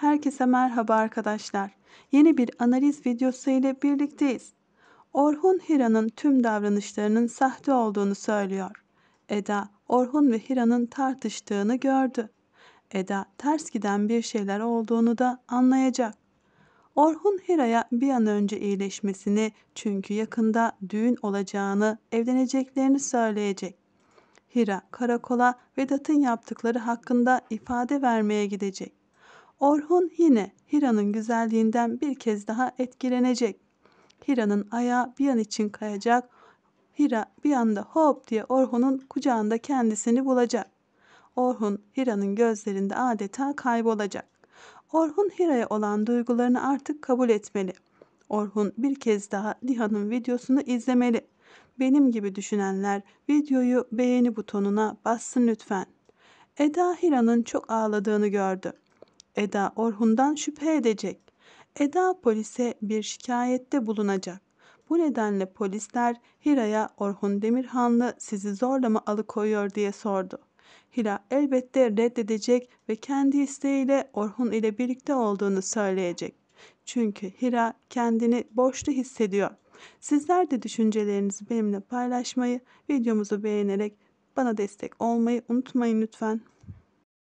Herkese merhaba arkadaşlar. Yeni bir analiz videosu ile birlikteyiz. Orhun Hira'nın tüm davranışlarının sahte olduğunu söylüyor. Eda, Orhun ve Hira'nın tartıştığını gördü. Eda, ters giden bir şeyler olduğunu da anlayacak. Orhun Hira'ya bir an önce iyileşmesini, çünkü yakında düğün olacağını, evleneceklerini söyleyecek. Hira, karakola Vedat'ın yaptıkları hakkında ifade vermeye gidecek. Orhun yine Hira'nın güzelliğinden bir kez daha etkilenecek. Hira'nın ayağı bir an için kayacak. Hira bir anda hop diye Orhun'un kucağında kendisini bulacak. Orhun Hira'nın gözlerinde adeta kaybolacak. Orhun Hira'ya olan duygularını artık kabul etmeli. Orhun bir kez daha Niha'nın videosunu izlemeli. Benim gibi düşünenler videoyu beğeni butonuna bassın lütfen. Eda Hira'nın çok ağladığını gördü. Eda Orhun'dan şüphe edecek. Eda polise bir şikayette bulunacak. Bu nedenle polisler Hira'ya Orhun Demirhanlı sizi zorla mı alıkoyuyor diye sordu. Hira elbette reddedecek ve kendi isteğiyle Orhun ile birlikte olduğunu söyleyecek. Çünkü Hira kendini borçlu hissediyor. Sizler de düşüncelerinizi benimle paylaşmayı, videomuzu beğenerek bana destek olmayı unutmayın lütfen.